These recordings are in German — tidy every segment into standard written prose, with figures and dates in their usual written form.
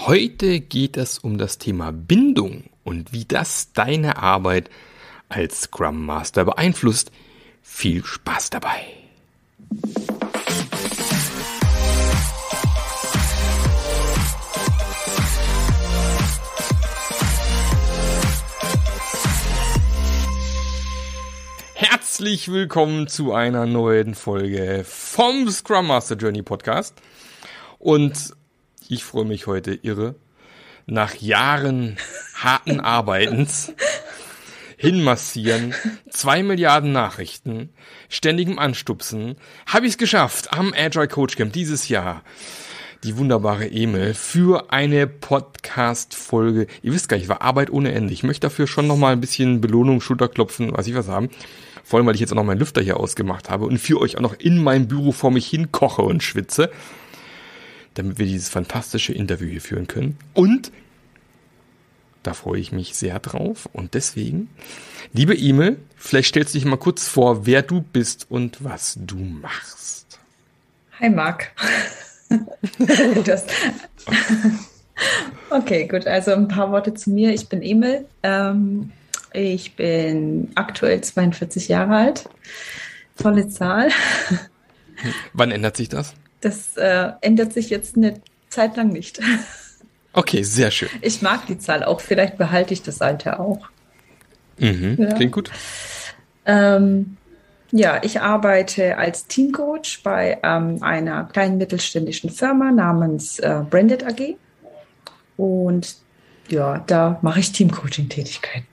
Heute geht es um das Thema Bindung und wie das deine Arbeit als Scrum Master beeinflusst. Viel Spaß dabei! Herzlich willkommen zu einer neuen Folge vom Scrum Master Journey Podcast. Und ich freue mich heute irre, nach Jahren harten Arbeitens, hinmassieren, 2 Milliarden Nachrichten, ständigem Anstupsen, habe ich es geschafft, am Agile Coach Camp dieses Jahr die wunderbare Emil für eine Podcast-Folge. Ihr wisst gar nicht, war Arbeit ohne Ende. Ich möchte dafür schon nochmal ein bisschen Belohnung, Schulterklopfen, weiß ich was haben. Vor allem, weil ich jetzt auch noch meinen Lüfter hier ausgemacht habe und für euch auch noch in meinem Büro vor mich hin koche und schwitze, damit wir dieses fantastische Interview hier führen können. Und da freue ich mich sehr drauf. Und deswegen, liebe Emil, vielleicht stellst du dich mal kurz vor, wer du bist und was du machst. Hi Marc. Okay, gut. Also ein paar Worte zu mir. Ich bin Emil. Ich bin aktuell 42 Jahre alt. Tolle Zahl. Wann ändert sich das? Das ändert sich jetzt eine Zeit lang nicht. Okay, sehr schön. Ich mag die Zahl auch. Vielleicht behalte ich das Alter auch. Ja. Klingt gut. Ich arbeite als Teamcoach bei einer kleinen mittelständischen Firma namens Branded AG. Und ja, da mache ich Teamcoaching-Tätigkeiten.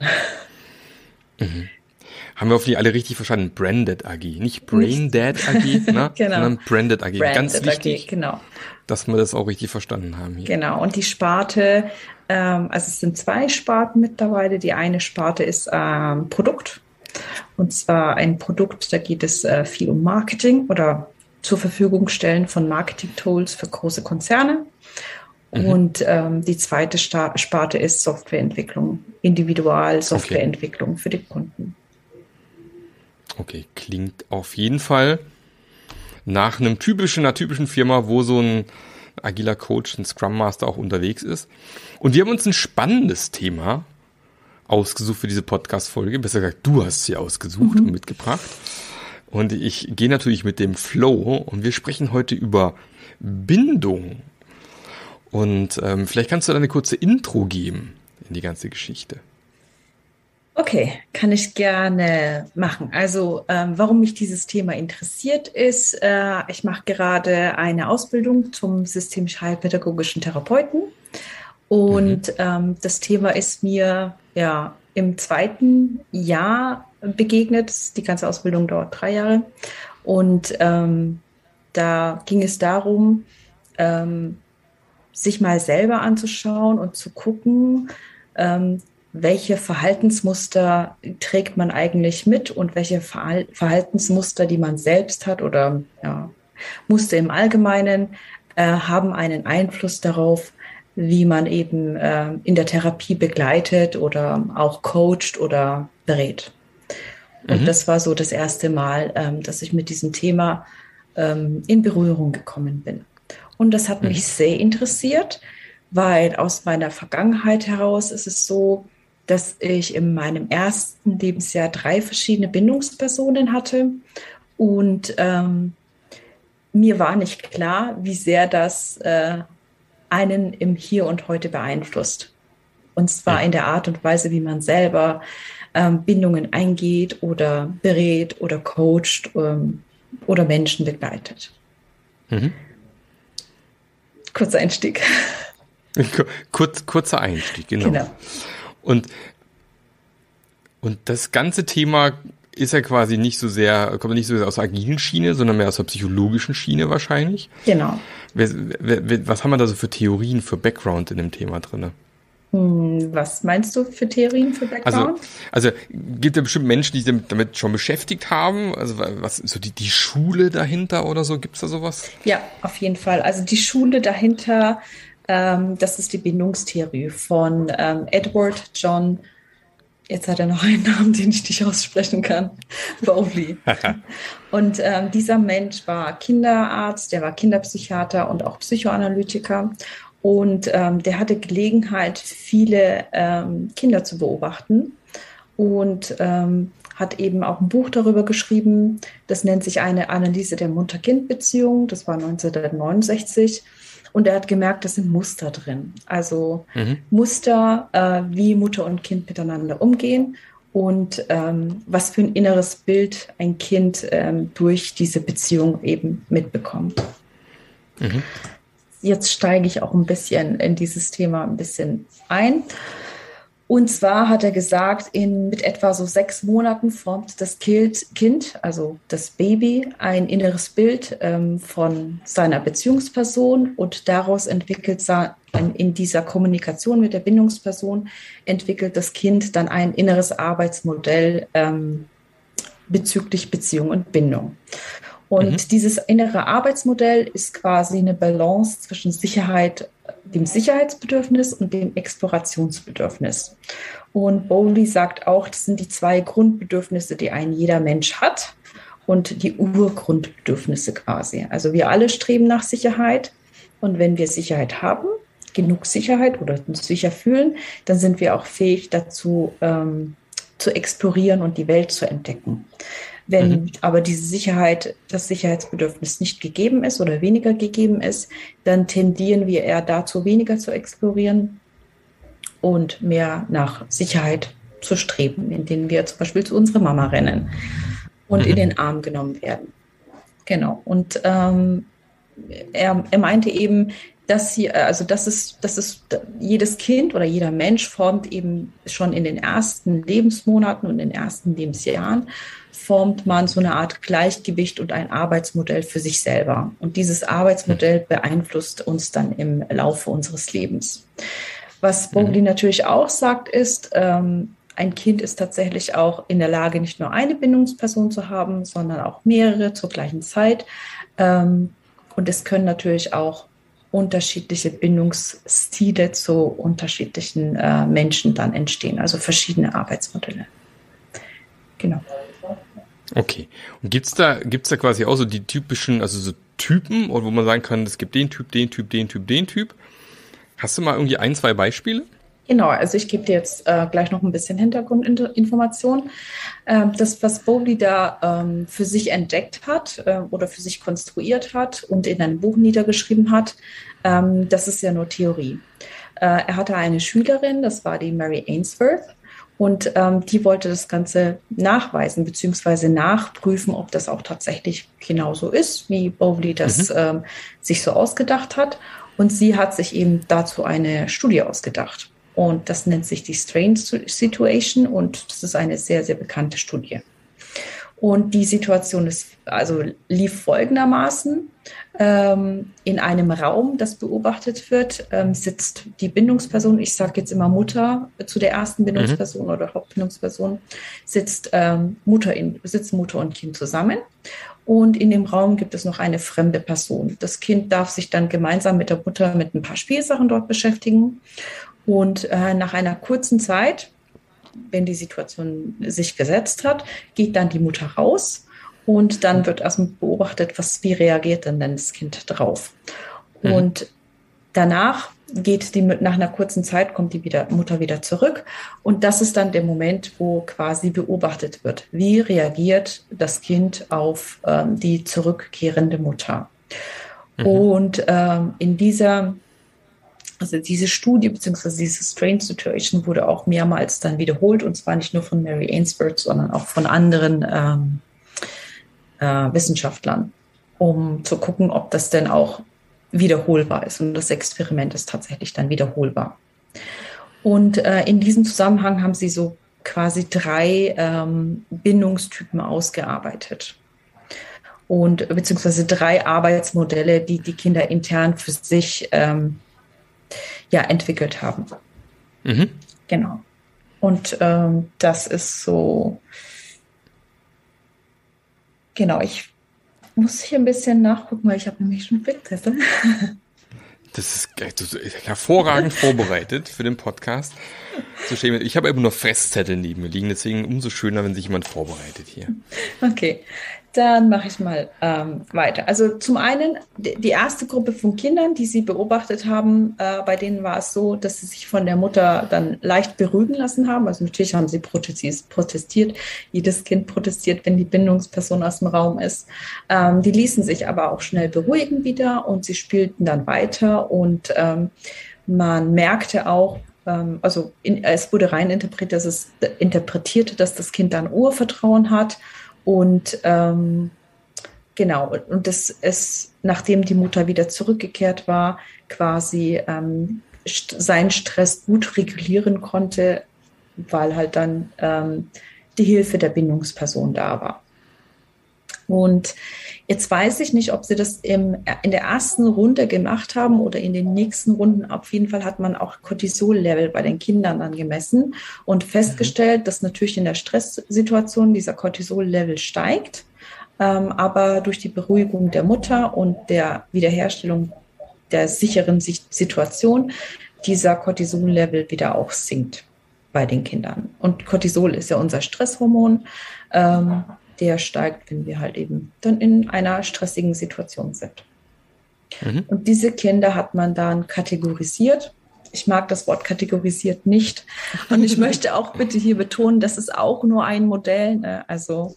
Haben wir hoffentlich alle richtig verstanden? Branded AG, nicht Braindead AG, ne? Genau. Sondern Branded AG. Branded Ganz wichtig, AG, genau. Dass wir das auch richtig verstanden haben hier. Genau, und die Sparte, also es sind 2 Sparten mittlerweile. Die eine Sparte ist Produkt. Und zwar ein Produkt, da geht es viel um Marketing oder zur Verfügung stellen von Marketing-Tools für große Konzerne. Und die zweite Sparte ist Softwareentwicklung, Individual-Softwareentwicklung für die Kunden. Okay, klingt auf jeden Fall nach einer typischen Firma, wo so ein agiler Coach, ein Scrum Master auch unterwegs ist. Und wir haben uns ein spannendes Thema ausgesucht für diese Podcast-Folge. Besser gesagt, du hast sie ausgesucht und mitgebracht. Und ich gehe natürlich mit dem Flow und wir sprechen heute über Bindung. Und vielleicht kannst du da eine kurze Intro geben in die ganze Geschichte. Okay, kann ich gerne machen. Also, warum mich dieses Thema interessiert ist, ich mache gerade eine Ausbildung zum systemisch-heilpädagogischen Therapeuten. Und das Thema ist mir ja im 2. Jahr begegnet. Die ganze Ausbildung dauert 3 Jahre. Und da ging es darum, sich mal selber anzuschauen und zu gucken, welche Verhaltensmuster trägt man eigentlich mit und welche Verhaltensmuster, die man selbst hat oder Muster im Allgemeinen, haben einen Einfluss darauf, wie man eben in der Therapie begleitet oder auch coacht oder berät. Und das war so das erste Mal, dass ich mit diesem Thema in Berührung gekommen bin. Und das hat mich sehr interessiert, weil aus meiner Vergangenheit heraus ist es so, dass ich in meinem ersten Lebensjahr 3 verschiedene Bindungspersonen hatte. Und mir war nicht klar, wie sehr das einen im Hier und Heute beeinflusst. Und zwar in der Art und Weise, wie man selber Bindungen eingeht oder berät oder coacht oder Menschen begleitet. Kurzer Einstieg. Kurzer Einstieg, genau. Und das ganze Thema ist ja quasi kommt nicht so sehr aus der agilen Schiene, sondern mehr aus der psychologischen Schiene wahrscheinlich. Genau. Was haben wir da so für Theorien, für Background in dem Thema drin? Was meinst du für Theorien für Background? Also gibt es bestimmt Menschen, die sich damit schon beschäftigt haben? Also was so die Schule dahinter oder so? Gibt es da sowas? Ja, auf jeden Fall. Also die Schule dahinter, das ist die Bindungstheorie von Edward John. Jetzt hat er noch einen Namen, den ich nicht aussprechen kann. Bowlby. Und dieser Mensch war Kinderarzt, der war Kinderpsychiater und auch Psychoanalytiker. Und der hatte Gelegenheit, viele Kinder zu beobachten und hat eben auch ein Buch darüber geschrieben. Das nennt sich eine Analyse der Mutter-Kind-Beziehung. Das war 1969. Und er hat gemerkt, das sind Muster drin. Also Muster, wie Mutter und Kind miteinander umgehen und was für ein inneres Bild ein Kind durch diese Beziehung eben mitbekommt. Jetzt steige ich auch ein bisschen in dieses Thema ein bisschen ein. Und zwar hat er gesagt, mit etwa so 6 Monaten formt das Kind, also das Baby, ein inneres Bild von seiner Beziehungsperson und daraus entwickelt in dieser Kommunikation mit der Bindungsperson entwickelt das Kind dann ein inneres Arbeitsmodell bezüglich Beziehung und Bindung. Und dieses innere Arbeitsmodell ist quasi eine Balance zwischen dem Sicherheitsbedürfnis und dem Explorationsbedürfnis. Und Bowlby sagt auch, das sind die 2 Grundbedürfnisse, die jeder Mensch hat und die Urgrundbedürfnisse quasi. Also wir alle streben nach Sicherheit und wenn wir Sicherheit haben, genug Sicherheit oder uns sicher fühlen, dann sind wir auch fähig dazu, zu explorieren und die Welt zu entdecken. Wenn aber diese Sicherheit, das Sicherheitsbedürfnis nicht gegeben ist oder weniger gegeben ist, dann tendieren wir eher dazu, weniger zu explorieren und mehr nach Sicherheit zu streben, indem wir zum Beispiel zu unserer Mama rennen und in den Arm genommen werden. Genau. Und er meinte eben, dass jedes Kind oder jeder Mensch formt eben schon in den ersten Lebensmonaten und in den ersten Lebensjahren formt man so eine Art Gleichgewicht und ein Arbeitsmodell für sich selber. Und dieses Arbeitsmodell beeinflusst uns dann im Laufe unseres Lebens. Was Bowlby natürlich auch sagt, ist, ein Kind ist tatsächlich auch in der Lage, nicht nur eine Bindungsperson zu haben, sondern auch mehrere zur gleichen Zeit. Und es können natürlich auch unterschiedliche Bindungsstile zu unterschiedlichen Menschen dann entstehen, also verschiedene Arbeitsmodelle. Genau. Okay. Und gibt's da quasi auch so die typischen, also so Typen, wo man sagen kann, es gibt den Typ, den Typ, den Typ, den Typ? Hast du mal irgendwie 1, 2 Beispiele? Genau, also ich gebe dir jetzt gleich noch ein bisschen Hintergrundinformation. Das, was Bowlby da für sich entdeckt hat oder für sich konstruiert hat und in einem Buch niedergeschrieben hat, das ist ja nur Theorie. Er hatte eine Schülerin, das war die Mary Ainsworth. Und die wollte das Ganze nachweisen bzw. nachprüfen, ob das auch tatsächlich genauso ist, wie Bowlby das sich so ausgedacht hat. Und sie hat sich eben dazu eine Studie ausgedacht. Und das nennt sich die Strain Situation und das ist eine sehr, sehr bekannte Studie. Und die Situation lief folgendermaßen. In einem Raum, das beobachtet wird, sitzt die Bindungsperson, ich sage jetzt immer Mutter zu der ersten Bindungsperson oder Hauptbindungsperson, sitzen Mutter und Kind zusammen. Und in dem Raum gibt es noch eine fremde Person. Das Kind darf sich dann gemeinsam mit der Mutter mit ein paar Spielsachen dort beschäftigen. Und nach einer kurzen Zeit, wenn die Situation sich gesetzt hat, geht dann die Mutter raus und dann wird erstmal beobachtet, wie reagiert denn das Kind drauf. Und danach nach einer kurzen Zeit kommt die Mutter wieder zurück und das ist dann der Moment, wo quasi beobachtet wird, wie reagiert das Kind auf die zurückkehrende Mutter. Und diese Studie bzw. diese Strain Situation wurde auch mehrmals dann wiederholt und zwar nicht nur von Mary Ainsworth, sondern auch von anderen Wissenschaftlern, um zu gucken, ob das denn auch wiederholbar ist. Und das Experiment ist tatsächlich dann wiederholbar. Und in diesem Zusammenhang haben sie so quasi 3 Bindungstypen ausgearbeitet. Und beziehungsweise 3 Arbeitsmodelle, die die Kinder intern für sich entwickelt haben. Genau. Und das ist so, genau, ich muss hier ein bisschen nachgucken, weil ich habe nämlich schon Spickzettel. Das ist hervorragend vorbereitet für den Podcast. Ich habe immer nur Fresszettel neben mir liegen, deswegen umso schöner, wenn sich jemand vorbereitet hier. Okay. Dann mache ich mal weiter. Also zum einen, die erste Gruppe von Kindern, die Sie beobachtet haben, bei denen war es so, dass sie sich von der Mutter dann leicht beruhigen lassen haben. Also natürlich haben sie protestiert. Jedes Kind protestiert, wenn die Bindungsperson aus dem Raum ist. Die ließen sich aber auch schnell beruhigen wieder und sie spielten dann weiter. Und man merkte auch, es wurde rein interpretiert, dass das Kind dann Urvertrauen hat. Und genau, und das ist, nachdem die Mutter wieder zurückgekehrt war, quasi seinen Stress gut regulieren konnte, weil halt dann die Hilfe der Bindungsperson da war. Und jetzt weiß ich nicht, ob sie das in der ersten Runde gemacht haben oder in den nächsten Runden. Auf jeden Fall hat man auch Cortisol-Level bei den Kindern dann gemessen und festgestellt, dass natürlich in der Stresssituation dieser Cortisol-Level steigt, aber durch die Beruhigung der Mutter und der Wiederherstellung der sicheren Situation dieser Cortisol-Level wieder auch sinkt bei den Kindern. Und Cortisol ist ja unser Stresshormon. Der steigt, wenn wir halt eben dann in einer stressigen Situation sind. Und diese Kinder hat man dann kategorisiert. Ich mag das Wort kategorisiert nicht. Und ich möchte auch bitte hier betonen, das ist auch nur ein Modell. Ne? Also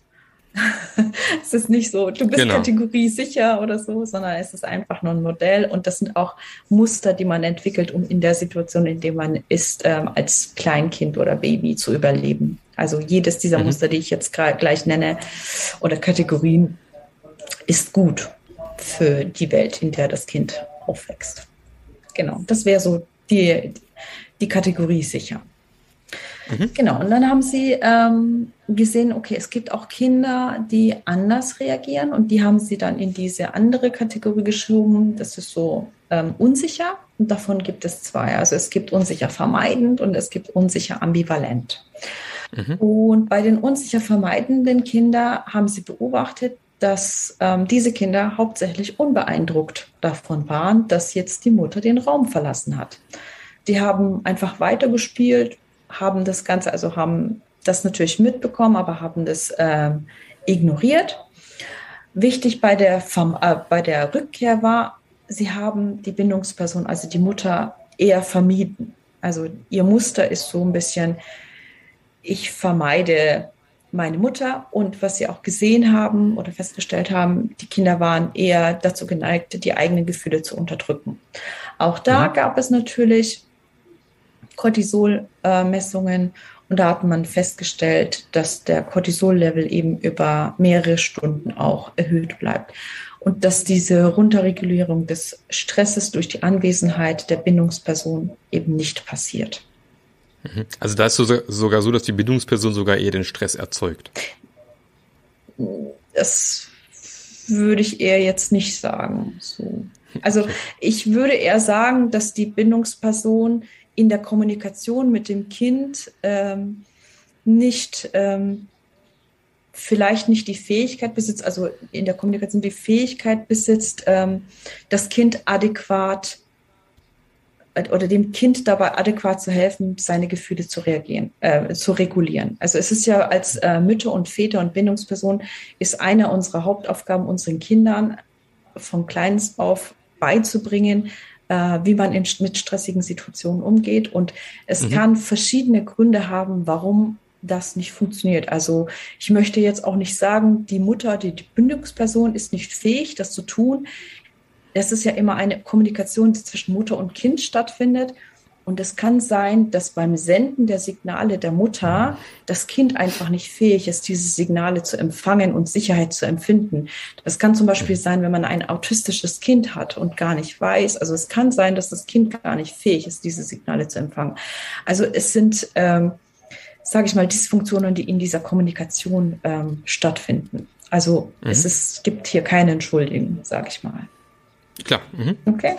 es ist nicht so, du bist kategoriesicher oder so, sondern es ist einfach nur ein Modell. Und das sind auch Muster, die man entwickelt, um in der Situation, in der man ist, als Kleinkind oder Baby zu überleben. Also jedes dieser Muster, die ich jetzt gleich nenne, oder Kategorien, ist gut für die Welt, in der das Kind aufwächst. Genau, das wäre so die Kategorie sicher. Genau, und dann haben sie gesehen, okay, es gibt auch Kinder, die anders reagieren und die haben sie dann in diese andere Kategorie geschoben. Das ist so unsicher und davon gibt es zwei. Also es gibt unsicher vermeidend und es gibt unsicher ambivalent. Und bei den unsicher vermeidenden Kindern haben sie beobachtet, dass diese Kinder hauptsächlich unbeeindruckt davon waren, dass jetzt die Mutter den Raum verlassen hat. Die haben einfach weitergespielt, haben das Ganze, also haben das natürlich mitbekommen, aber haben das ignoriert. Wichtig bei der Rückkehr war, sie haben die Bindungsperson, also die Mutter, eher vermieden. Also ihr Muster ist so ein bisschen, ich vermeide meine Mutter. Und was sie auch gesehen haben oder festgestellt haben, die Kinder waren eher dazu geneigt, die eigenen Gefühle zu unterdrücken. Auch da gab es natürlich Cortisol-Messungen und da hat man festgestellt, dass der Cortisol-Level eben über mehrere Stunden auch erhöht bleibt und dass diese Runterregulierung des Stresses durch die Anwesenheit der Bindungsperson eben nicht passiert. Also da ist es sogar so, dass die Bindungsperson sogar eher den Stress erzeugt. Das würde ich eher jetzt nicht sagen. So. Also ich würde eher sagen, dass die Bindungsperson in der Kommunikation mit dem Kind vielleicht nicht die Fähigkeit besitzt, also in der Kommunikation die Fähigkeit besitzt, das Kind adäquat oder dem Kind dabei adäquat zu helfen, seine Gefühle zu regulieren. Also es ist ja als Mütter und Väter und Bindungspersonen ist eine unserer Hauptaufgaben, unseren Kindern von Kleinst auf beizubringen, wie man mit stressigen Situationen umgeht. Und es kann verschiedene Gründe haben, warum das nicht funktioniert. Also ich möchte jetzt auch nicht sagen, die Mutter, die Bindungsperson ist nicht fähig, das zu tun. Es ist ja immer eine Kommunikation, die zwischen Mutter und Kind stattfindet. Und es kann sein, dass beim Senden der Signale der Mutter das Kind einfach nicht fähig ist, diese Signale zu empfangen und Sicherheit zu empfinden. Das kann zum Beispiel sein, wenn man ein autistisches Kind hat und gar nicht weiß. Also es kann sein, dass das Kind gar nicht fähig ist, diese Signale zu empfangen. Also es sind, sage ich mal, Dysfunktionen, die in dieser Kommunikation stattfinden. Also es gibt hier keine Entschuldigung, sage ich mal. Klar. Okay.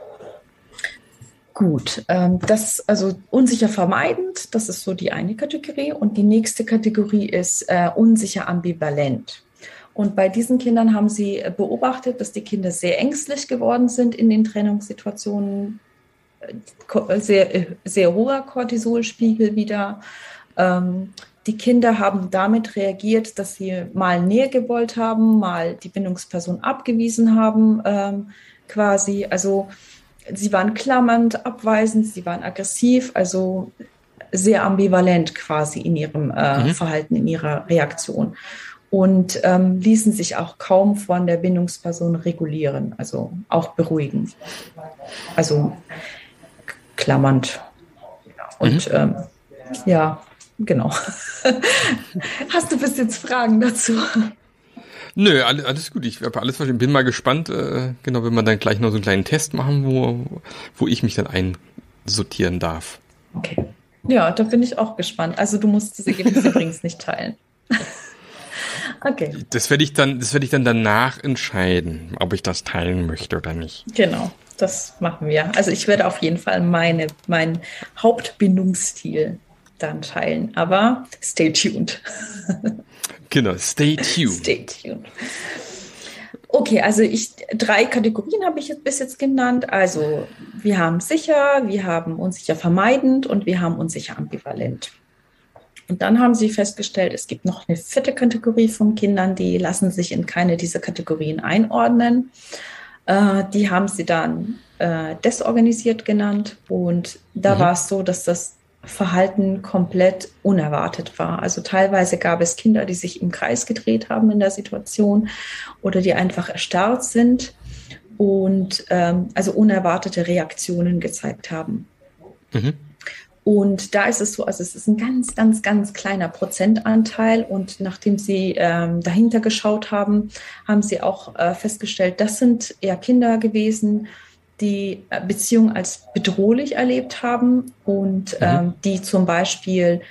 Gut, das also unsicher vermeidend, das ist so die eine Kategorie. Und die nächste Kategorie ist unsicher ambivalent. Und bei diesen Kindern haben sie beobachtet, dass die Kinder sehr ängstlich geworden sind in den Trennungssituationen, sehr hoher Cortisolspiegel wieder, die Kinder haben damit reagiert, dass sie mal Nähe gewollt haben, mal die Bindungsperson abgewiesen haben, quasi. Also sie waren klammernd, abweisend, sie waren aggressiv, also sehr ambivalent quasi in ihrem Verhalten, in ihrer Reaktion. Und ließen sich auch kaum von der Bindungsperson regulieren, also auch beruhigen. Also klammernd. Und ja, genau. Hast du bis jetzt Fragen dazu? Nö, alles gut. Ich habe alles verstanden. Bin mal gespannt, genau, wenn wir dann gleich noch so einen kleinen Test machen, wo ich mich dann einsortieren darf. Okay. Ja, da bin ich auch gespannt. Also du musst das Ergebnis übrigens nicht teilen. Okay. Das werde ich dann danach entscheiden, ob ich das teilen möchte oder nicht. Genau, das machen wir. Also ich werde auf jeden Fall meinen Hauptbindungsstil dann teilen. Aber stay tuned. Genau, stay tuned. Stay tuned. Okay, also 3 Kategorien habe ich bis jetzt genannt. Also wir haben sicher, wir haben unsicher vermeidend und wir haben unsicher ambivalent. Und dann haben sie festgestellt, es gibt noch eine 4. Kategorie von Kindern, die lassen sich in keine dieser Kategorien einordnen. Die haben sie dann desorganisiert genannt. Und da war es so, dass das Verhalten komplett unerwartet war. Also teilweise gab es Kinder, die sich im Kreis gedreht haben in der Situation oder die einfach erstarrt sind und also unerwartete Reaktionen gezeigt haben. Und da ist es so, also es ist ein ganz, ganz, ganz kleiner Prozentanteil. Und nachdem sie dahinter geschaut haben, haben sie auch festgestellt, das sind eher Kinder gewesen, die Beziehung als bedrohlich erlebt haben und die zum Beispiel,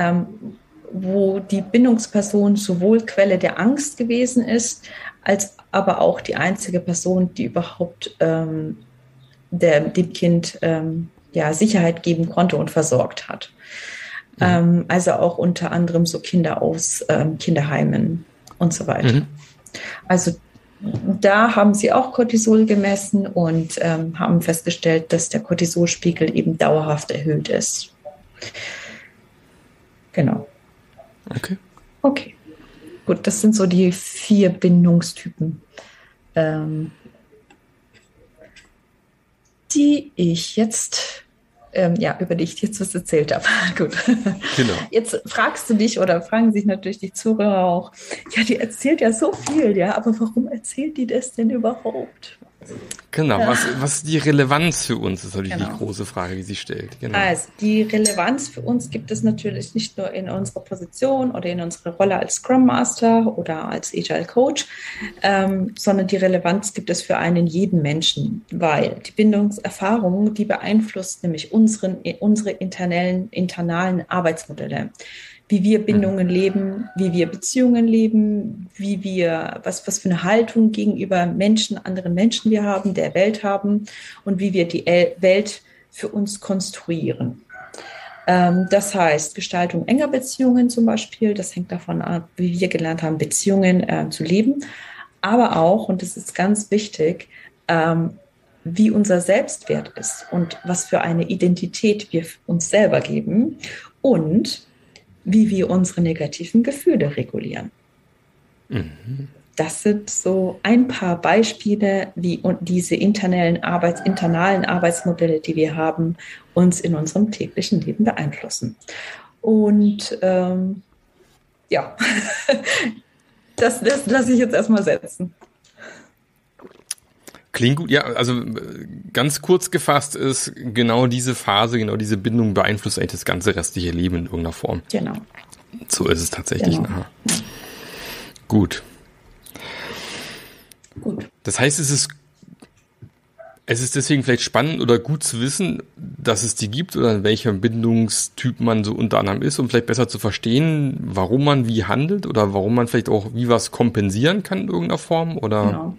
wo die Bindungsperson sowohl Quelle der Angst gewesen ist, als aber auch die einzige Person, die überhaupt dem Kind Sicherheit geben konnte und versorgt hat. Also auch unter anderem so Kinder aus Kinderheimen und so weiter. Also da haben sie auch Cortisol gemessen und haben festgestellt, dass der Cortisolspiegel eben dauerhaft erhöht ist. Genau. Okay. Gut, das sind so die 4 Bindungstypen, über die ich jetzt was erzählt habe. Gut. Genau. Jetzt fragst du dich oder fragen sich natürlich die Zuhörer auch, ja, die erzählt ja so viel, ja, aber warum erzählt die das denn überhaupt? Genau, was ist die Relevanz für uns, ist natürlich die große Frage, die sie stellt. Genau. Also die Relevanz für uns gibt es natürlich nicht nur in unserer Position oder in unserer Rolle als Scrum Master oder als Agile Coach, sondern die Relevanz gibt es für einen jeden Menschen, weil die Bindungserfahrung, die beeinflusst nämlich unsere internalen Arbeitsmodelle. Wie wir Bindungen leben, wie wir Beziehungen leben, was für eine Haltung gegenüber anderen Menschen wir haben, der Welt haben und wie wir die Welt für uns konstruieren. Das heißt, Gestaltung enger Beziehungen zum Beispiel, das hängt davon ab, wie wir gelernt haben, Beziehungen zu leben, aber auch, und das ist ganz wichtig, wie unser Selbstwert ist und was für eine Identität wir uns selber geben und wie wir unsere negativen Gefühle regulieren. Das sind so ein paar Beispiele, wie diese internalen Arbeitsmodelle, die wir haben, uns in unserem täglichen Leben beeinflussen. Und das lasse ich jetzt erstmal setzen. Klingt gut, ja, also ganz kurz gefasst ist, genau diese Phase, genau diese Bindung beeinflusst eigentlich das ganze restliche Leben in irgendeiner Form. Genau. So ist es tatsächlich. Genau. Gut. Das heißt, es ist deswegen vielleicht spannend oder gut zu wissen, dass es die gibt oder in welchem Bindungstyp man so unter anderem ist, um vielleicht besser zu verstehen, warum man wie handelt oder warum man vielleicht auch wie was kompensieren kann in irgendeiner Form, oder? Genau.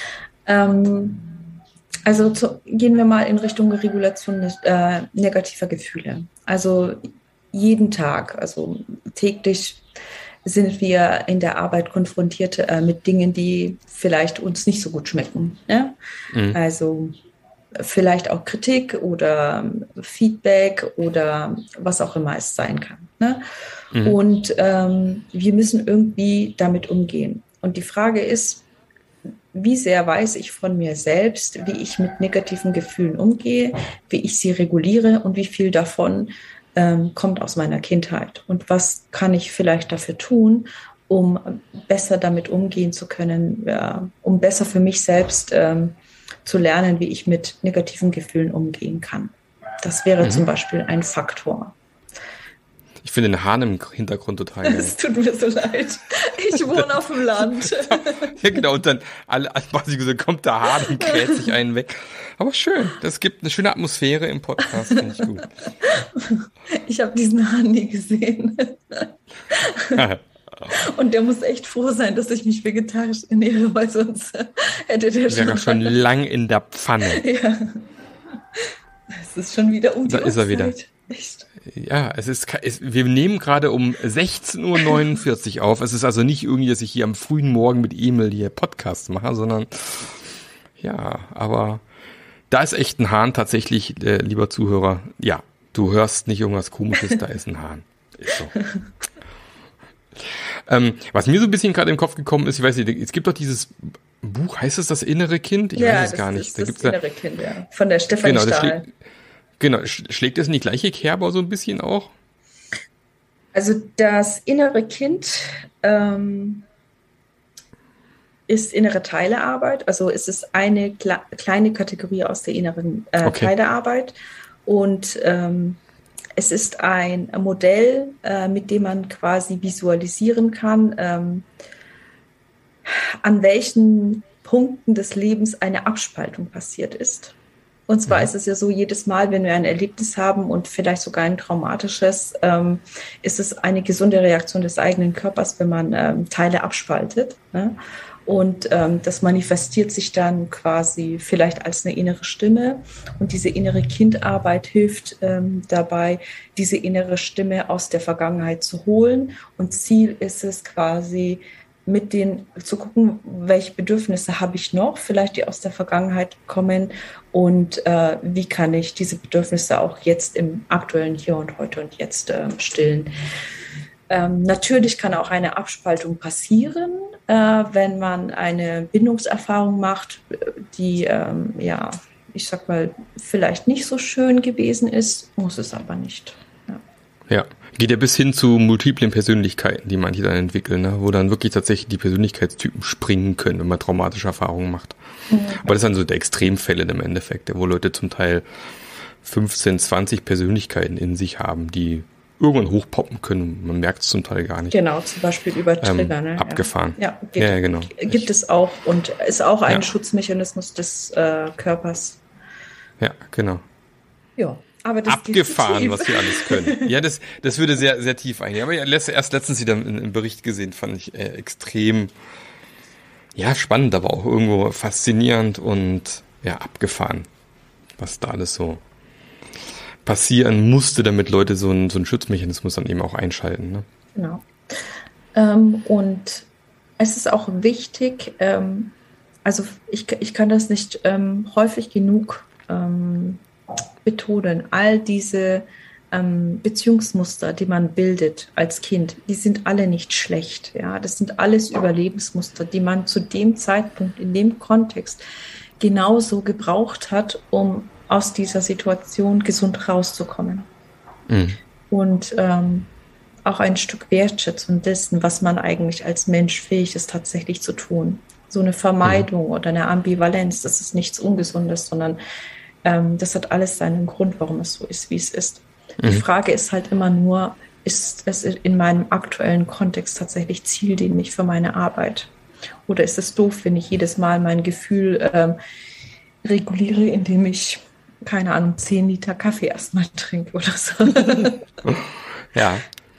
Also gehen wir mal in Richtung Regulation negativer Gefühle. Also jeden Tag, also täglich sind wir in der Arbeit konfrontiert mit Dingen, die vielleicht uns nicht so gut schmecken. Ne? Also vielleicht auch Kritik oder Feedback oder was auch immer es sein kann. Ne? Und wir müssen irgendwie damit umgehen. Und die Frage ist, wie sehr weiß ich von mir selbst, wie ich mit negativen Gefühlen umgehe, wie ich sie reguliere und wie viel davon kommt aus meiner Kindheit. Und was kann ich vielleicht dafür tun, um besser damit umgehen zu können, um besser für mich selbst zu lernen, wie ich mit negativen Gefühlen umgehen kann. Das wäre zum Beispiel ein Faktor. Ich finde den Hahn im Hintergrund total geil. Es tut mir so leid. Ich wohne auf dem Land. Ja, genau. Und dann kommt der Hahn und kräht sich einen weg. Aber schön. Das gibt eine schöne Atmosphäre im Podcast. Finde ich gut. Ich habe diesen Hahn nie gesehen. Und der muss echt froh sein, dass ich mich vegetarisch ernähre, weil sonst hätte der schon lang in der Pfanne. Ja. Es ist schon wieder um die Da ist er wieder. Echt? Ja, wir nehmen gerade um 16:49 Uhr auf. Es ist also nicht irgendwie, dass ich hier am frühen Morgen mit Emil hier Podcast mache, sondern ja, aber da ist echt ein Hahn tatsächlich, lieber Zuhörer. Ja, du hörst nicht irgendwas Komisches, da ist ein Hahn. Ist so. Was mir so ein bisschen gerade im Kopf gekommen ist, ich weiß nicht, es gibt doch dieses Buch, heißt es das innere Kind? Ich weiß es gar nicht. Das innere Kind, ja. Von der Stefanie Stahl. Schlägt das in die gleiche Kerbe so ein bisschen auch? Also das innere Kind ist innere Teilearbeit. Also es ist eine kleine Kategorie aus der inneren Teilearbeit. Und es ist ein Modell, mit dem man quasi visualisieren kann, an welchen Punkten des Lebens eine Abspaltung passiert ist. Und zwar ist es ja so, jedes Mal, wenn wir ein Erlebnis haben und vielleicht sogar ein traumatisches, ist es eine gesunde Reaktion des eigenen Körpers, wenn man Teile abspaltet. Ne? Und das manifestiert sich dann quasi vielleicht als eine innere Stimme. Und diese innere Kindarbeit hilft dabei, diese innere Stimme aus der Vergangenheit zu holen. Und Ziel ist es quasi, zu gucken, welche Bedürfnisse habe ich noch, vielleicht die aus der Vergangenheit kommen und wie kann ich diese Bedürfnisse auch jetzt im aktuellen Hier und Heute und Jetzt stillen. Natürlich kann auch eine Abspaltung passieren, wenn man eine Bindungserfahrung macht, die, ich sag mal, vielleicht nicht so schön gewesen ist, muss es aber nicht. Ja, geht ja bis hin zu multiplen Persönlichkeiten, die manche dann entwickeln, ne? Wo dann wirklich tatsächlich die Persönlichkeitstypen springen können, wenn man traumatische Erfahrungen macht. Aber das sind so die Extremfälle im Endeffekt, wo Leute zum Teil 15, 20 Persönlichkeiten in sich haben, die irgendwann hochpoppen können. Man merkt es zum Teil gar nicht. Genau, zum Beispiel über Trigger. Ne? Abgefahren. Ja, genau. Gibt es auch und ist auch ein Schutzmechanismus des Körpers. Ja, genau. Ja. Aber das abgefahren, was wir alles können. Ja, das würde sehr, sehr tief eingehen. Aber erst letztens wieder im Bericht gesehen, fand ich extrem, spannend, aber auch irgendwo faszinierend und abgefahren, was da alles so passieren musste, damit Leute so einen Schutzmechanismus dann eben auch einschalten. Ne? Genau. Und es ist auch wichtig, also ich kann das nicht häufig genug betonen, all diese Beziehungsmuster, die man bildet als Kind, die sind alle nicht schlecht. Ja? Das sind alles Überlebensmuster, die man zu dem Zeitpunkt, in dem Kontext genauso gebraucht hat, um aus dieser Situation gesund rauszukommen. Und auch ein Stück Wertschätzung dessen, was man eigentlich als Mensch fähig ist, tatsächlich zu tun. So eine Vermeidung oder eine Ambivalenz, das ist nichts Ungesundes, sondern das hat alles seinen Grund, warum es so ist, wie es ist. Die Frage ist halt immer nur, ist es in meinem aktuellen Kontext tatsächlich zieldienlich für meine Arbeit? Oder ist es doof, wenn ich jedes Mal mein Gefühl reguliere, indem ich, keine Ahnung, 10 Liter Kaffee erstmal trinke oder so? Ja.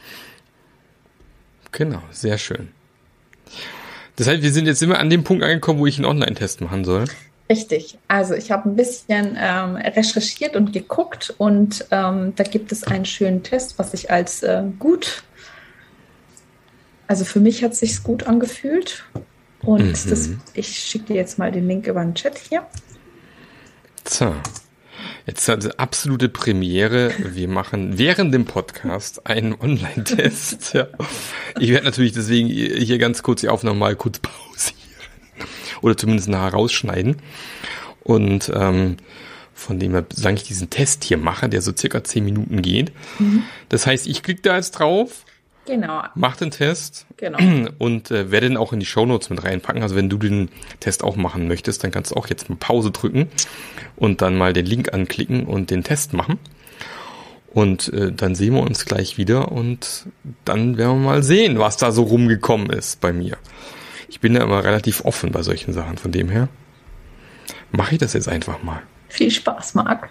Genau, sehr schön. Das heißt, wir sind jetzt immer an dem Punkt angekommen, wo ich einen Online-Test machen soll. Richtig. Also ich habe ein bisschen recherchiert und geguckt und da gibt es einen schönen Test, was ich als gut, also für mich hat es sich gut angefühlt und ich schicke dir jetzt mal den Link über den Chat hier. So. Jetzt eine absolute Premiere. Wir machen während dem Podcast einen Online-Test. Ja. Ich werde natürlich deswegen hier ganz kurz die Aufnahme mal kurz pausieren. Oder zumindest nachher rausschneiden. Und von dem her, solange ich diesen Test hier mache, der so circa 10 Minuten geht. Das heißt, ich klicke da jetzt drauf. Genau. Mach den Test. Genau. Und werde den auch in die Shownotes mit reinpacken. Also wenn du den Test auch machen möchtest, dann kannst du auch jetzt mal Pause drücken und dann mal den Link anklicken und den Test machen. Und dann sehen wir uns gleich wieder und dann werden wir mal sehen, was da so rumgekommen ist bei mir. Ich bin da immer relativ offen bei solchen Sachen. Von dem her mache ich das jetzt einfach mal. Viel Spaß, Marc.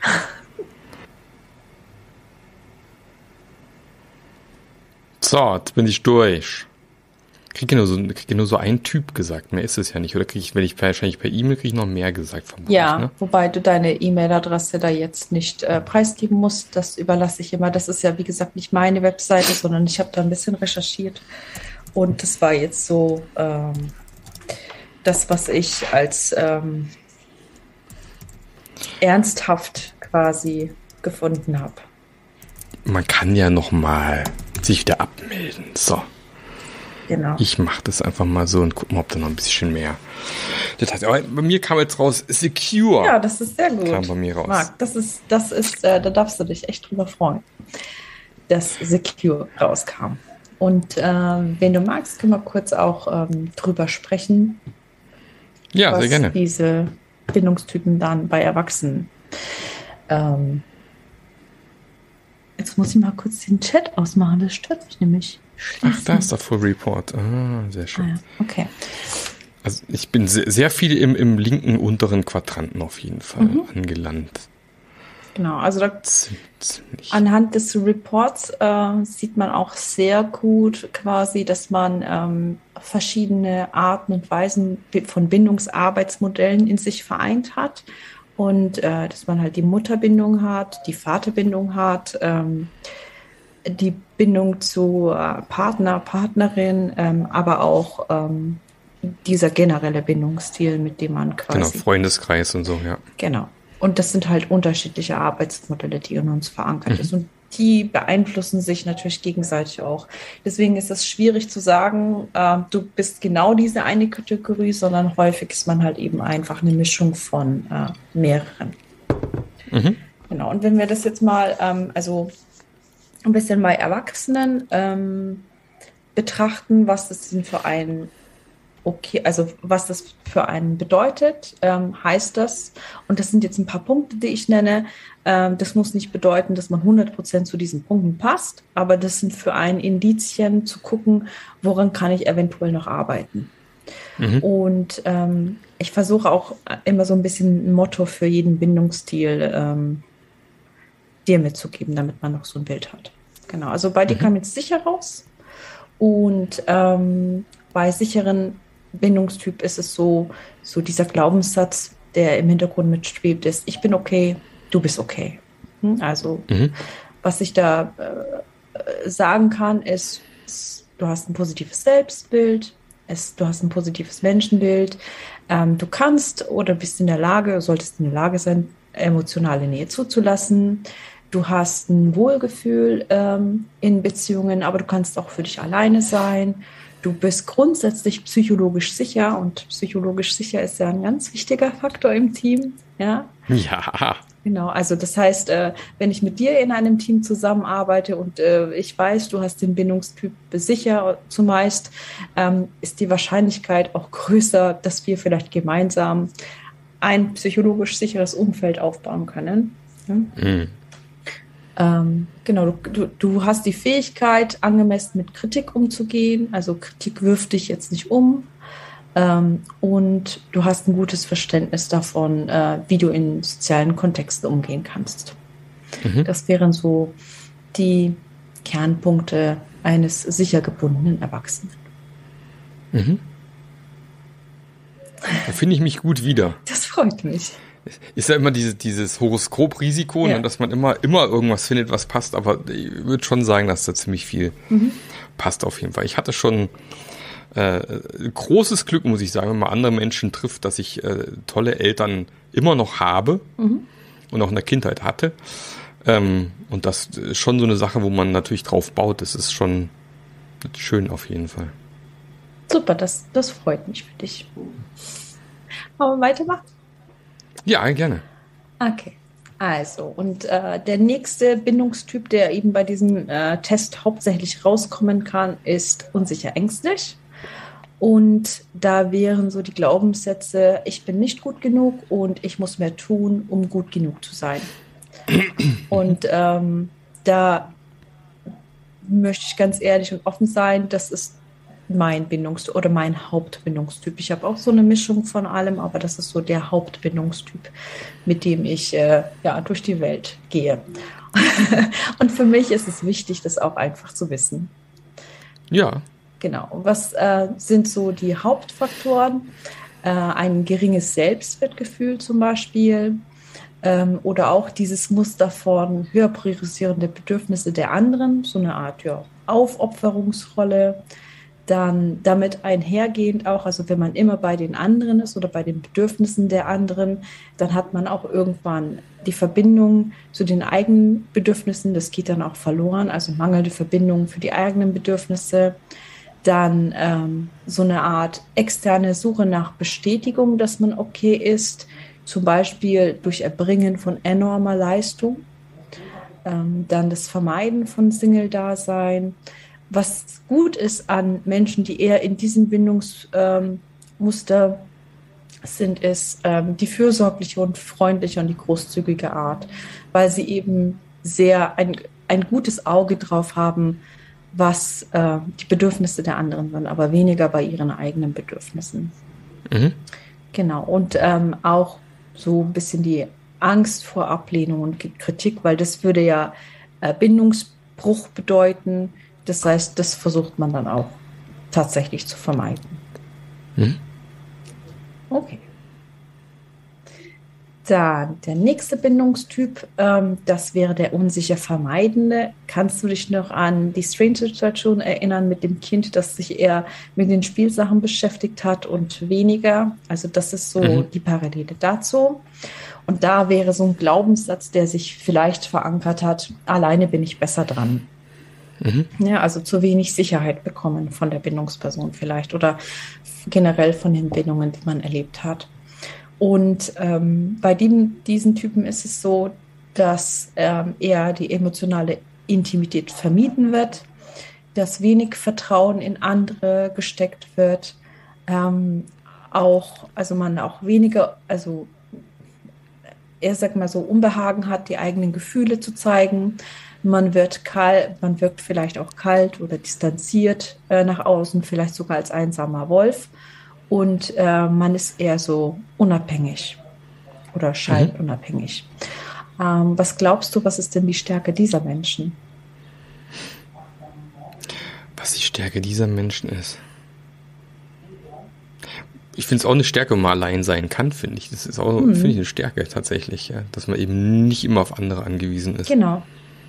So, jetzt bin ich durch. Kriege nur so einen Typ gesagt. Mehr ist es ja nicht. Oder wenn ich wahrscheinlich per E-Mail kriege ich noch mehr gesagt. Vermutlich, ja, ne? Wobei du deine E-Mail-Adresse da jetzt nicht preisgeben musst. Das überlasse ich immer. Das ist ja, wie gesagt, nicht meine Webseite, sondern ich habe da ein bisschen recherchiert. Und das war jetzt so das, was ich als ernsthaft quasi gefunden habe. Man kann ja noch mal sich wieder abmelden. So. Genau. Ich mache das einfach mal so und guck mal, ob da noch ein bisschen mehr. Das heißt, aber bei mir kam jetzt raus Secure. Ja, das ist sehr gut. Kam bei mir raus. Marc, das ist, da darfst du dich echt drüber freuen, dass Secure rauskam. Und wenn du magst, können wir kurz auch drüber sprechen. Ja, sehr gerne. Diese Bindungstypen dann bei Erwachsenen. Jetzt muss ich mal kurz den Chat ausmachen, das stört mich nämlich. Ach, da ist der Full Report. Ah, sehr schön. Ja, okay. Also ich bin sehr viel im linken unteren Quadranten auf jeden Fall angelangt. Genau, also da Ziemlich. anhand des Reports sieht man auch sehr gut quasi, dass man verschiedene Arten und Weisen von Bindungsarbeitsmodellen in sich vereint hat und dass man halt die Mutterbindung hat, die Vaterbindung hat, die Bindung zu Partner, Partnerin, aber auch dieser generelle Bindungsstil, mit dem man quasi... Genau, Freundeskreis und so, ja. Genau. Und das sind halt unterschiedliche Arbeitsmodelle, die in uns verankert ist. Und die beeinflussen sich natürlich gegenseitig auch. Deswegen ist es schwierig zu sagen, du bist genau diese eine Kategorie, sondern häufig ist man halt eben einfach eine Mischung von mehreren. Genau. Und wenn wir das jetzt mal, also ein bisschen bei Erwachsenen betrachten, was das denn für einen also was das für einen bedeutet, heißt das, und das sind jetzt ein paar Punkte, die ich nenne, das muss nicht bedeuten, dass man 100% zu diesen Punkten passt, aber das sind für einen Indizien zu gucken, woran kann ich eventuell noch arbeiten. Und ich versuche auch immer so ein bisschen ein Motto für jeden Bindungsstil dir mitzugeben, damit man noch so ein Bild hat. Genau, also bei dir kam jetzt sicher raus und bei sicheren Bindungstyp ist es so dieser Glaubenssatz, der im Hintergrund mitschwebt, ist, ich bin okay, du bist okay. Also was ich da sagen kann, ist, du hast ein positives Selbstbild, du hast ein positives Menschenbild, du kannst oder bist in der Lage, solltest in der Lage sein, emotionale Nähe zuzulassen. Du hast ein Wohlgefühl in Beziehungen, aber du kannst auch für dich alleine sein. Du bist grundsätzlich psychologisch sicher und psychologisch sicher ist ja ein ganz wichtiger Faktor im Team. Ja. Ja. Genau, also das heißt, wenn ich mit dir in einem Team zusammenarbeite und ich weiß, du hast den Bindungstyp sicher zumeist, ist die Wahrscheinlichkeit auch größer, dass wir vielleicht gemeinsam ein psychologisch sicheres Umfeld aufbauen können. Ja? Genau, du hast die Fähigkeit, angemessen mit Kritik umzugehen. Also Kritik wirft dich jetzt nicht um. Und du hast ein gutes Verständnis davon, wie du in sozialen Kontexten umgehen kannst. Das wären so die Kernpunkte eines sicher gebundenen Erwachsenen. Da finde ich mich gut wieder. Das freut mich. Ist ja immer dieses Horoskop-Risiko, Ja. ne, dass man immer irgendwas findet, was passt, aber ich würde schon sagen, dass da ziemlich viel passt auf jeden Fall. Ich hatte schon großes Glück, muss ich sagen, wenn man andere Menschen trifft, dass ich tolle Eltern immer noch habe und auch in der Kindheit hatte. Und das ist schon so eine Sache, wo man natürlich drauf baut. Das ist schon schön auf jeden Fall. Super, das freut mich für dich. Wollen wir weitermachen? Ja, gerne. Okay. Also, und der nächste Bindungstyp, der eben bei diesem Test hauptsächlich rauskommen kann, ist unsicher ängstlich. Und da wären so die Glaubenssätze, ich bin nicht gut genug und ich muss mehr tun, um gut genug zu sein. Und da möchte ich ganz ehrlich und offen sein, das ist mein Bindungstyp oder mein Hauptbindungstyp. Ich habe auch so eine Mischung von allem, aber das ist so der Hauptbindungstyp, mit dem ich durch die Welt gehe. Und für mich ist es wichtig, das auch einfach zu wissen. Ja. Genau. Was sind so die Hauptfaktoren? Ein geringes Selbstwertgefühl zum Beispiel. Oder auch dieses Muster von höher priorisierende Bedürfnisse der anderen, so eine Art Aufopferungsrolle. Dann damit einhergehend auch, also wenn man immer bei den anderen ist oder bei den Bedürfnissen der anderen, dann hat man auch irgendwann die Verbindung zu den eigenen Bedürfnissen, das geht dann auch verloren, also mangelnde Verbindung für die eigenen Bedürfnisse. Dann so eine Art externe Suche nach Bestätigung, dass man okay ist, zum Beispiel durch Erbringen von enormer Leistung. Dann das Vermeiden von Single-Dasein. Was gut ist an Menschen, die eher in diesem Bindungsmuster sind, ist die fürsorgliche und freundliche und die großzügige Art, weil sie eben sehr ein gutes Auge drauf haben, was die Bedürfnisse der anderen sind, aber weniger bei ihren eigenen Bedürfnissen. Mhm. Genau, und auch so ein bisschen die Angst vor Ablehnung und Kritik, weil das würde ja Bindungsbruch bedeuten. Das heißt, das versucht man dann auch tatsächlich zu vermeiden. Mhm. Okay. Dann der nächste Bindungstyp, das wäre der unsicher Vermeidende. Kannst du dich noch an die Strange-Situation erinnern mit dem Kind, das sich eher mit den Spielsachen beschäftigt hat und weniger? Also das ist so die Parallele dazu. Und da wäre so ein Glaubenssatz, der sich vielleicht verankert hat, alleine bin ich besser dran. Mhm. Ja, also zu wenig Sicherheit bekommen von der Bindungsperson vielleicht oder generell von den Bindungen, die man erlebt hat. Und bei diesen Typen ist es so, dass eher die emotionale Intimität vermieden wird, dass wenig Vertrauen in andere gesteckt wird, man auch weniger, also eher, sag mal so, Unbehagen hat, die eigenen Gefühle zu zeigen. Man wirkt vielleicht auch kalt oder distanziert nach außen, vielleicht sogar als einsamer Wolf. Und man ist eher so unabhängig oder scheint unabhängig. Was glaubst du, was ist denn die Stärke dieser Menschen? Was die Stärke dieser Menschen ist? Ich finde es auch eine Stärke, wenn man allein sein kann, finde ich. Das ist auch finde ich eine Stärke tatsächlich, ja, dass man eben nicht immer auf andere angewiesen ist. Genau.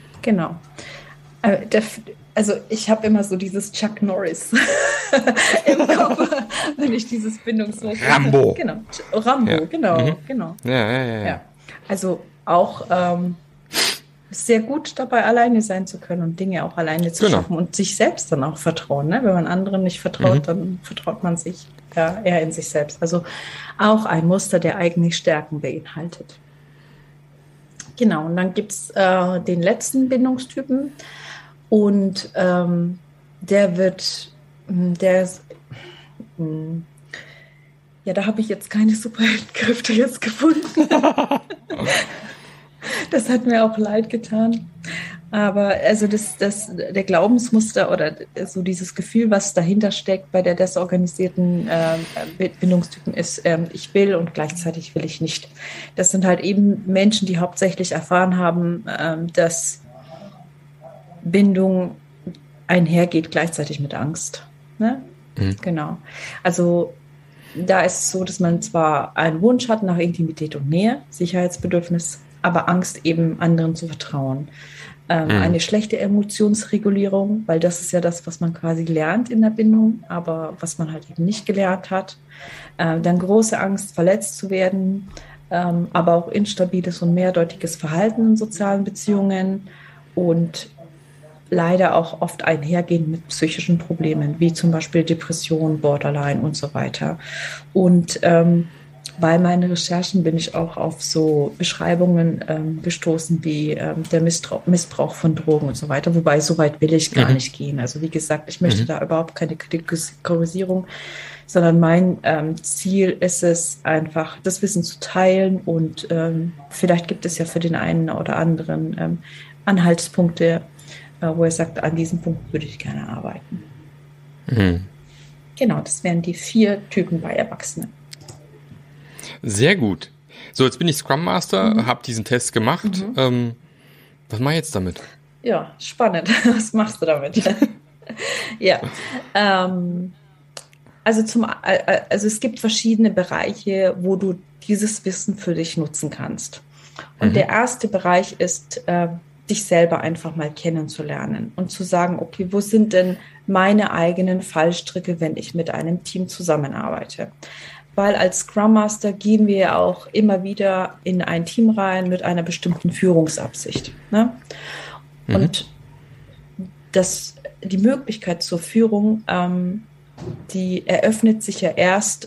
Also ich habe immer so dieses Chuck Norris im Kopf, wenn ich dieses Bindungsmuster... Rambo. Genau, Rambo, ja. Genau. Ja. Also auch sehr gut dabei, alleine sein zu können und Dinge auch alleine zu schaffen und sich selbst dann auch vertrauen. Ne? Wenn man anderen nicht vertraut, dann vertraut man sich eher in sich selbst. Also auch ein Muster, der eigentlich Stärken beinhaltet. Genau, und dann gibt es den letzten Bindungstypen und da habe ich jetzt keine Superheldenkräfte jetzt gefunden. Das hat mir auch leid getan. Aber also der Glaubensmuster oder so dieses Gefühl, was dahinter steckt bei der desorganisierten Bindungstypen ist, ich will und gleichzeitig will ich nicht. Das sind halt eben Menschen, die hauptsächlich erfahren haben, dass Bindung einhergeht gleichzeitig mit Angst. Ne? Mhm. Genau. Also da ist es so, dass man zwar einen Wunsch hat nach Intimität und Nähe, Sicherheitsbedürfnis, aber Angst eben anderen zu vertrauen. Eine schlechte Emotionsregulierung, weil das ist ja das, was man quasi lernt in der Bindung, aber was man halt eben nicht gelernt hat. Dann große Angst, verletzt zu werden, aber auch instabiles und mehrdeutiges Verhalten in sozialen Beziehungen und leider auch oft einhergehend mit psychischen Problemen, wie zum Beispiel Depression, Borderline und so weiter. Und bei meinen Recherchen bin ich auch auf so Beschreibungen gestoßen wie der Missbrauch von Drogen und so weiter. Wobei, so weit will ich gar nicht gehen. Also wie gesagt, ich möchte da überhaupt keine Kategorisierung, sondern mein Ziel ist es einfach, das Wissen zu teilen und vielleicht gibt es ja für den einen oder anderen Anhaltspunkte, wo er sagt, an diesem Punkt würde ich gerne arbeiten. Genau, das wären die 4 Typen bei Erwachsenen. Sehr gut. So, jetzt bin ich Scrum Master, habe diesen Test gemacht. Was mache ich jetzt damit? Ja, spannend. Was machst du damit? Ja, also es gibt verschiedene Bereiche, wo du dieses Wissen für dich nutzen kannst. Und der erste Bereich ist, dich selber einfach mal kennenzulernen und zu sagen, okay, wo sind denn meine eigenen Fallstricke, wenn ich mit einem Team zusammenarbeite? Weil als Scrum Master gehen wir ja auch immer wieder in ein Team rein mit einer bestimmten Führungsabsicht. Ne? Und die Möglichkeit zur Führung, die eröffnet sich ja erst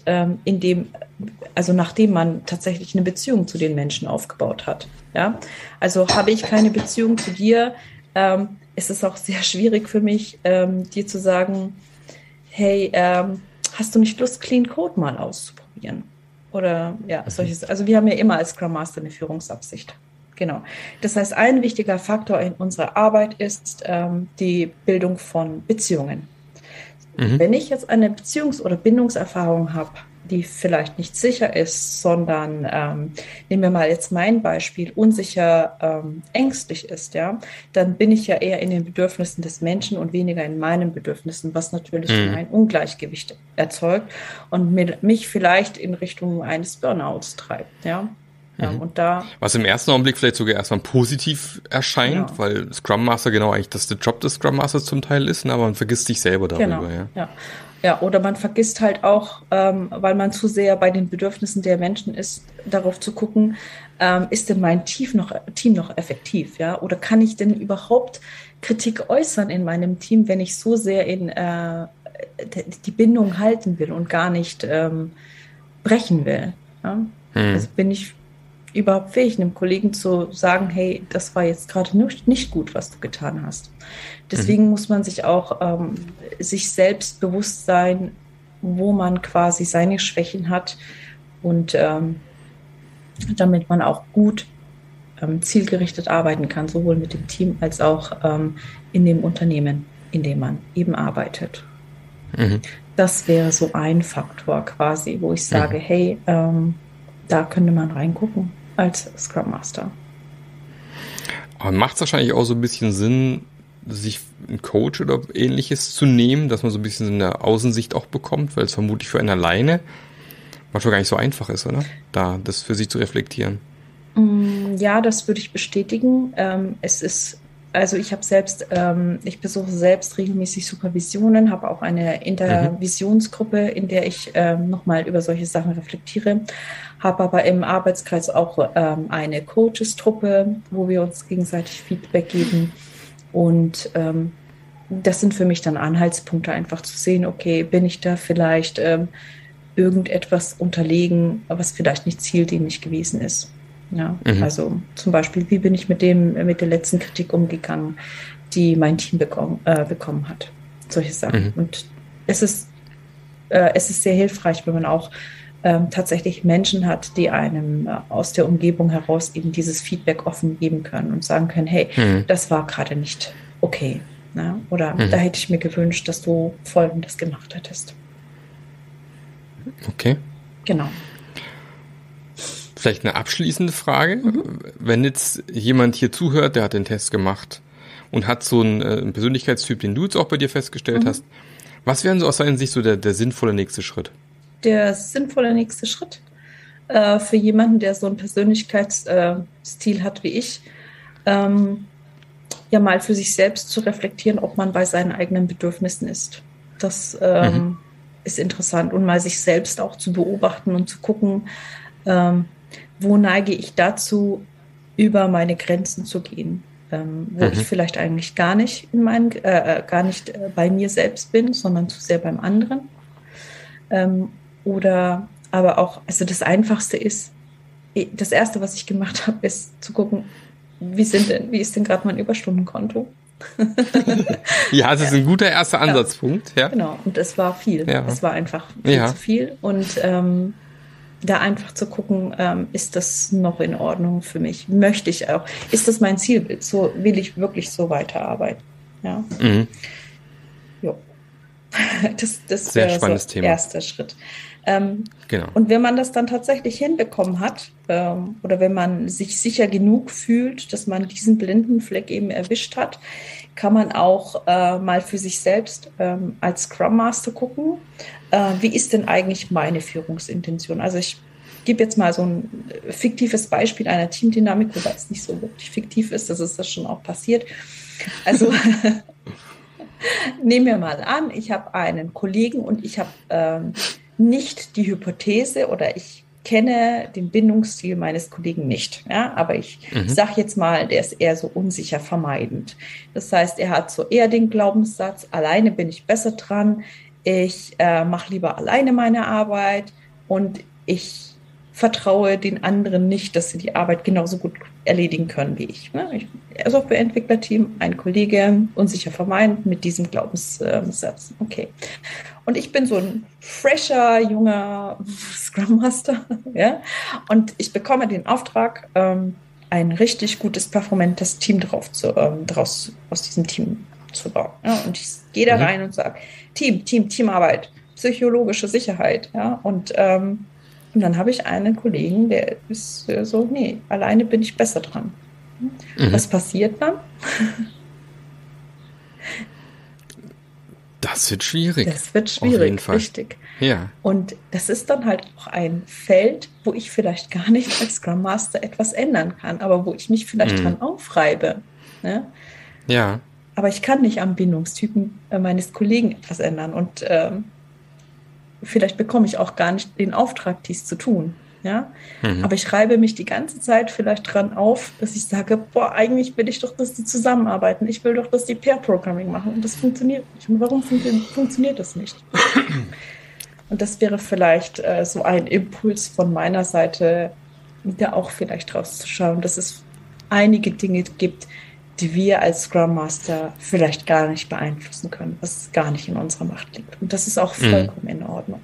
nachdem man tatsächlich eine Beziehung zu den Menschen aufgebaut hat. Ja? Also habe ich keine Beziehung zu dir, ist es auch sehr schwierig für mich, dir zu sagen, hey, hast du nicht Lust, Clean Code mal auszuprobieren? Oder ja, solches. Also wir haben ja immer als Scrum Master eine Führungsabsicht. Genau. Das heißt, ein wichtiger Faktor in unserer Arbeit ist die Bildung von Beziehungen. Wenn ich jetzt eine Beziehungs- oder Bindungserfahrung habe, die vielleicht nicht sicher ist, sondern nehmen wir mal jetzt mein Beispiel, unsicher, ängstlich ist, ja, dann bin ich ja eher in den Bedürfnissen des Menschen und weniger in meinen Bedürfnissen, was natürlich ein Ungleichgewicht erzeugt und mich vielleicht in Richtung eines Burnouts treibt, ja. Und da, was im ersten Augenblick vielleicht sogar erstmal positiv erscheint, weil Scrum Master genau eigentlich das der Job des Scrum Masters zum Teil ist, aber man vergisst sich selber darüber. Genau, ja, oder man vergisst halt auch, weil man zu sehr bei den Bedürfnissen der Menschen ist, darauf zu gucken, ist denn mein Team noch effektiv, ja? Oder kann ich denn überhaupt Kritik äußern in meinem Team, wenn ich so sehr in die Bindung halten will und gar nicht brechen will? Ja? Also bin ich überhaupt fähig, einem Kollegen zu sagen, hey, das war jetzt gerade nicht gut, was du getan hast. Deswegen muss man sich auch sich selbst bewusst sein, wo man quasi seine Schwächen hat und damit man auch gut zielgerichtet arbeiten kann, sowohl mit dem Team als auch in dem Unternehmen, in dem man eben arbeitet. Das wäre so ein Faktor quasi, wo ich sage, hey, da könnte man reingucken als Scrum Master. Aber macht es wahrscheinlich auch so ein bisschen Sinn, sich einen Coach oder ähnliches zu nehmen, dass man so ein bisschen eine Außensicht auch bekommt, weil es vermutlich für einen alleine manchmal gar nicht so einfach ist, oder? Da das für sich zu reflektieren. Ja, das würde ich bestätigen. Ich besuche selbst regelmäßig Supervisionen, habe auch eine Intervisionsgruppe, in der ich nochmal über solche Sachen reflektiere, habe aber im Arbeitskreis auch eine Coaches-Truppe, wo wir uns gegenseitig Feedback geben. Und das sind für mich dann Anhaltspunkte, einfach zu sehen, okay, bin ich da vielleicht irgendetwas unterlegen, was vielleicht nicht zieldienlich gewesen ist. Ja, also zum Beispiel, wie bin ich mit der letzten Kritik umgegangen, die mein Team bekommen hat. Solche Sachen. Und es ist sehr hilfreich, wenn man auch tatsächlich Menschen hat, die einem aus der Umgebung heraus eben dieses Feedback offen geben können und sagen können, hey, das war gerade nicht okay. Ne? Oder da hätte ich mir gewünscht, dass du Folgendes gemacht hättest. Okay. Genau. Vielleicht eine abschließende Frage. Wenn jetzt jemand hier zuhört, der hat den Test gemacht und hat so einen Persönlichkeitstyp, den du jetzt auch bei dir festgestellt hast, was wäre so aus deiner Sicht so der sinnvolle nächste Schritt? Der sinnvolle nächste Schritt für jemanden, der so einen Persönlichkeitsstil hat wie ich, ja mal für sich selbst zu reflektieren, ob man bei seinen eigenen Bedürfnissen ist. Das ist interessant und mal sich selbst auch zu beobachten und zu gucken, wo neige ich dazu, über meine Grenzen zu gehen, wo ich vielleicht eigentlich gar nicht bei mir selbst bin, sondern zu sehr beim anderen. Oder aber auch, also das Einfachste ist, das Erste, was ich gemacht habe, ist zu gucken, wie ist denn gerade mein Überstundenkonto? Ja, das ist ein guter erster Ansatzpunkt. Ja. Genau, und es war viel. Ja. Es war einfach viel zu viel. Und da einfach zu gucken, ist das noch in Ordnung für mich? Möchte ich auch? Ist das mein Zielbild? So will ich wirklich so weiterarbeiten? Ja. Jo. Das sehr wäre spannendes so Thema. Erster Schritt. Genau. Und wenn man das dann tatsächlich hinbekommen hat, oder wenn man sich sicher genug fühlt, dass man diesen blinden Fleck eben erwischt hat, kann man auch mal für sich selbst als Scrum Master gucken, wie ist denn eigentlich meine Führungsintention? Also ich gebe jetzt mal so ein fiktives Beispiel einer Teamdynamik, wobei es nicht so wirklich fiktiv ist, das ist das schon auch passiert. Also nehmen wir mal an, ich habe einen Kollegen und ich habe nicht die Hypothese oder ich kenne den Bindungsstil meines Kollegen nicht. Ja? Aber ich sage jetzt mal, der ist eher so unsicher vermeidend. Das heißt, er hat so eher den Glaubenssatz, alleine bin ich besser dran, ich mache lieber alleine meine Arbeit und ich vertraue den anderen nicht, dass sie die Arbeit genauso gut erledigen können wie ich. Ne? Softwareentwicklerteam, ein Kollege, unsicher vermeidend mit diesem Glaubenssatz. Okay. Und ich bin so ein fresher, junger Scrum Master, ja, und ich bekomme den Auftrag, ein richtig gutes, performantes Team aus diesem Team zu bauen. Ja? Und ich gehe da rein und sage, Teamarbeit, psychologische Sicherheit, ja, und dann habe ich einen Kollegen, der ist so, nee, alleine bin ich besser dran. Was passiert dann? Das wird schwierig. Das wird schwierig, auf jeden Fall. Richtig. Ja. Und das ist dann halt auch ein Feld, wo ich vielleicht gar nicht als Scrum Master etwas ändern kann, aber wo ich mich vielleicht dran aufreibe. Ne? Ja. Aber ich kann nicht am Bindungstypen meines Kollegen etwas ändern und vielleicht bekomme ich auch gar nicht den Auftrag, dies zu tun. Ja? Aber ich reibe mich die ganze Zeit vielleicht dran auf, dass ich sage, boah, eigentlich will ich doch, dass die zusammenarbeiten. Ich will doch, dass die Pair-Programming machen. Und das funktioniert nicht. Und warum funktioniert das nicht? Und das wäre vielleicht so ein Impuls von meiner Seite, da auch vielleicht rauszuschauen, dass es einige Dinge gibt, die wir als Scrum Master vielleicht gar nicht beeinflussen können, was gar nicht in unserer Macht liegt. Und das ist auch vollkommen in Ordnung.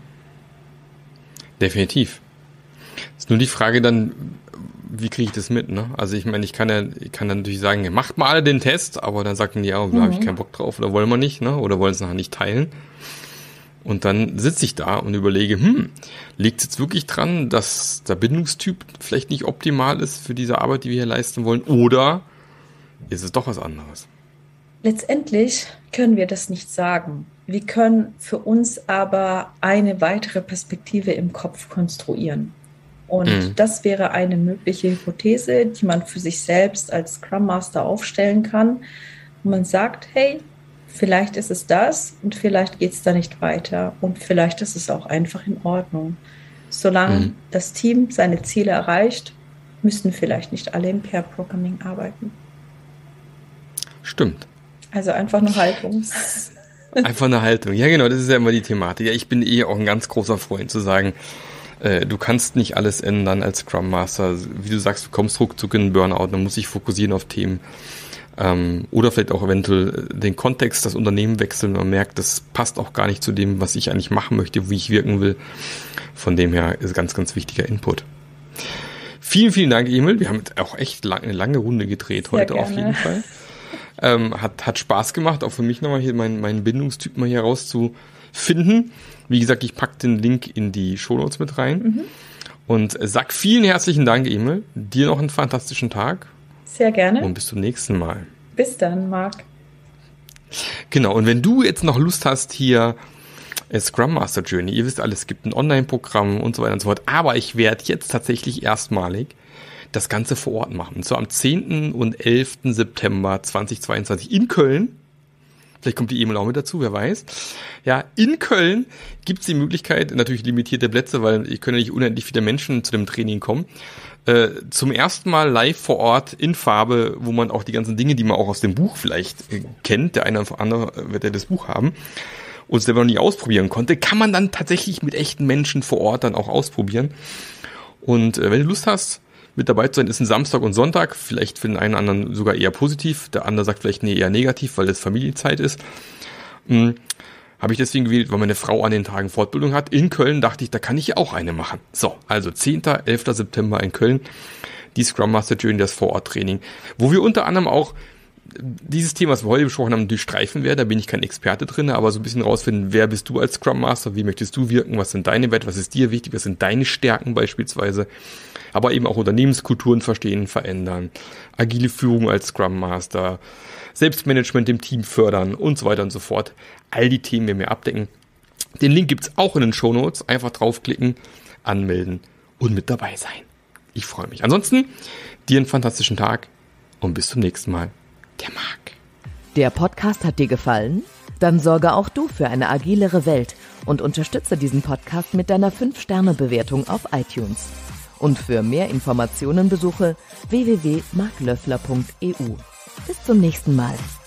Definitiv. Ist nur die Frage dann, wie kriege ich das mit, ne? Also ich meine, ich kann dann natürlich sagen, macht mal alle den Test, aber dann sagen die, ja, da habe ich keinen Bock drauf oder wollen wir nicht, ne? Oder wollen es nachher nicht teilen. Und dann sitze ich da und überlege, liegt es jetzt wirklich dran, dass der Bindungstyp vielleicht nicht optimal ist für diese Arbeit, die wir hier leisten wollen, oder ist es doch was anderes? Letztendlich können wir das nicht sagen. Wir können für uns aber eine weitere Perspektive im Kopf konstruieren. Und das wäre eine mögliche Hypothese, die man für sich selbst als Scrum Master aufstellen kann. Und man sagt, hey, vielleicht ist es das und vielleicht geht es da nicht weiter. Und vielleicht ist es auch einfach in Ordnung. Solange das Team seine Ziele erreicht, müssen vielleicht nicht alle im Pair-Programming arbeiten. Stimmt. Also einfach eine Haltung. Einfach eine Haltung. Ja, genau, das ist ja immer die Thematik. Ja, ich bin auch ein ganz großer Freund zu sagen, du kannst nicht alles ändern als Scrum Master. Wie du sagst, du kommst ruckzuck in einen Burnout, man muss sich fokussieren auf Themen. Oder vielleicht auch eventuell den Kontext, das Unternehmen wechseln. Man merkt, das passt auch gar nicht zu dem, was ich eigentlich machen möchte, wie ich wirken will. Von dem her ist ganz, ganz wichtiger Input. Vielen, vielen Dank, Emil. Wir haben auch echt eine lange Runde gedreht heute auf jeden Fall. Hat Spaß gemacht, auch für mich nochmal hier meinen Bindungstyp mal hier rauszufinden. Wie gesagt, ich packe den Link in die Shownotes mit rein. Und sag vielen herzlichen Dank, Emil. Dir noch einen fantastischen Tag. Sehr gerne. Und bis zum nächsten Mal. Bis dann, Marc. Genau, und wenn du jetzt noch Lust hast, hier Scrum Master Journey, ihr wisst alles, es gibt ein Online-Programm und so weiter und so fort, aber ich werde jetzt tatsächlich erstmalig das Ganze vor Ort machen. Und zwar am 10. und 11. September 2022 in Köln Vielleicht kommt die Emil auch mit dazu, wer weiß. Ja, in Köln gibt's die Möglichkeit, natürlich limitierte Plätze, weil ich können ja nicht unendlich viele Menschen zu dem Training kommen. Zum ersten Mal live vor Ort in Farbe, wo man auch die ganzen Dinge, die man auch aus dem Buch vielleicht kennt, der eine oder andere wird ja das Buch haben, und selber noch nie ausprobieren konnte, kann man dann tatsächlich mit echten Menschen vor Ort dann auch ausprobieren. Und wenn du Lust hast, mit dabei zu sein, ist ein Samstag und Sonntag, vielleicht für den einen oder anderen sogar eher positiv, der andere sagt vielleicht nee, eher negativ, weil es Familienzeit ist. Habe ich deswegen gewählt, weil meine Frau an den Tagen Fortbildung hat. In Köln dachte ich, da kann ich ja auch eine machen. So, also 10., 11. September in Köln, die Scrum Master Journey, das Vororttraining, wo wir unter anderem auch dieses Thema, was wir heute besprochen haben, durchstreifen werden. Da bin ich kein Experte drin, aber so ein bisschen rausfinden, wer bist du als Scrum Master, wie möchtest du wirken, was sind deine Werte, was ist dir wichtig, was sind deine Stärken beispielsweise, aber eben auch Unternehmenskulturen verstehen, verändern, agile Führung als Scrum Master, Selbstmanagement im Team fördern und so weiter und so fort. All die Themen werden wir abdecken. Den Link gibt's auch in den Shownotes. Einfach draufklicken, anmelden und mit dabei sein. Ich freue mich. Ansonsten, dir einen fantastischen Tag und bis zum nächsten Mal. Der Marc. Der Podcast hat dir gefallen? Dann sorge auch du für eine agilere Welt und unterstütze diesen Podcast mit deiner 5-Sterne-Bewertung auf iTunes. Und für mehr Informationen besuche www.marklöffler.eu. Bis zum nächsten Mal.